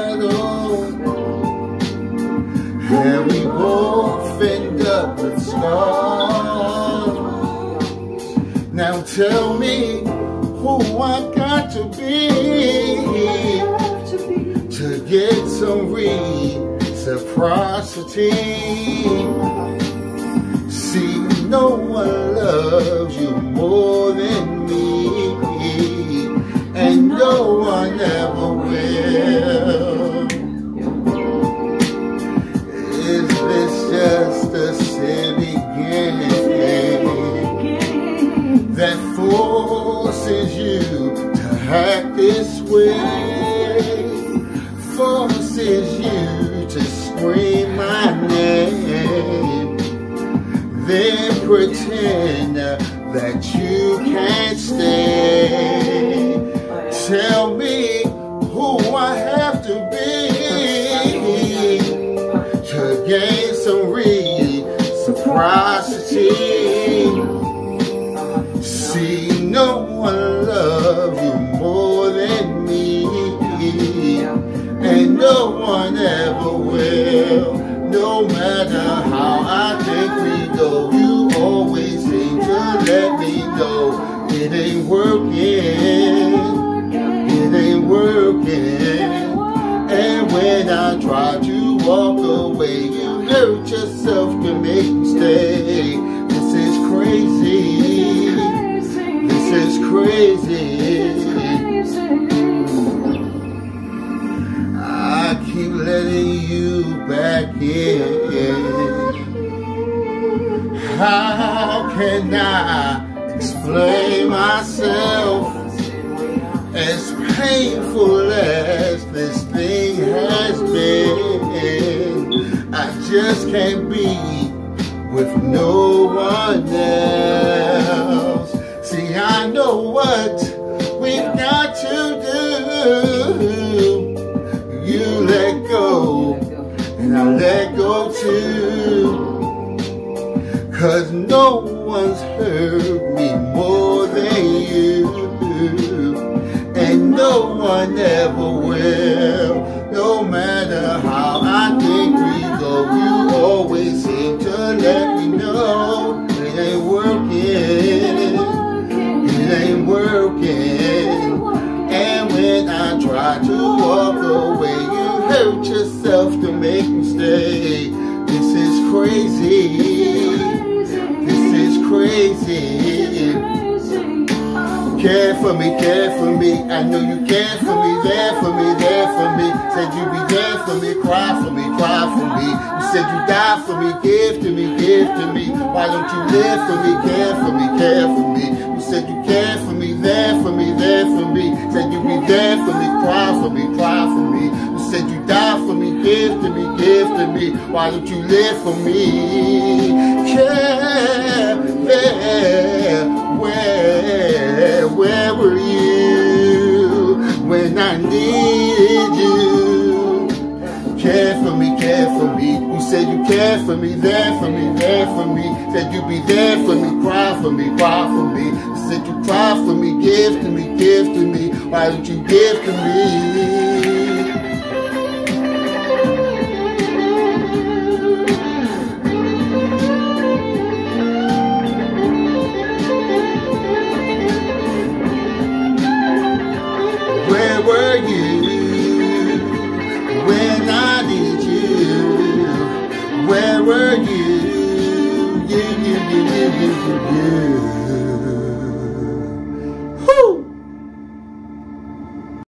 battle, and we both end up with scars. Now tell me who I got to be to get some reciprocity. See, no one loves you more than me, and no one ever will. Is this just a silly game that forces you to act this way? Forces you to scream my name, then pretend that you can't stay. Tell me who I have to be to gain some reciprocity. See, no one loves you more than me, and no one ever will. No matter how I think we go, you always seem to let me know it ain't working, it ain't working. And when I try to walk away, you hurt yourself to make me stay. This is crazy, this is crazy. I keep letting you back in. How can I explain myself? As painful as this thing has been, I just can't be with no one else. See, I know what we've got to do. You let go, and I let go too. 'Cause no one's hurt me more than you, and no one ever will. No matter how I think we go, you always seem to let me know it ain't working, it ain't working. And when I try to walk away, you hurt yourself to make me stay. This is crazy, this is crazy. Care for me, I know you care for me, there for me, there for me. Said you'd be there for me, cry for me, cry for me. You said you die for me, give to me, give to me. Why don't you live for me, care for me, care for me. You said you care for me, there for me, there for me. Said you'd be there for me, cry for me, cry for me. You said you die for me, give to me, give to me. Why don't you live for me? Care there, where were you when I needed you? Care for me, care for me. You said you care for me, there for me, there for me. Said you'd be there for me, cry for me, cry for me. You said you cry for me, give to me, give to me. Why don't you give to me? Where were you when I need you? Where were you? You.